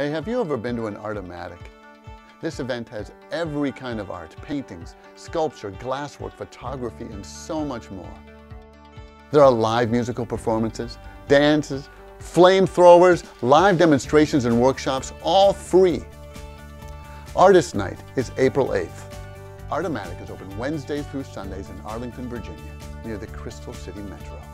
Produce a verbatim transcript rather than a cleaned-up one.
Hey, have you ever been to an Artomatic? This event has every kind of art, paintings, sculpture, glasswork, photography, and so much more. There are live musical performances, dances, flamethrowers, live demonstrations and workshops, all free. Artist Night is April eighth. Artomatic is open Wednesdays through Sundays in Arlington, Virginia, near the Crystal City Metro.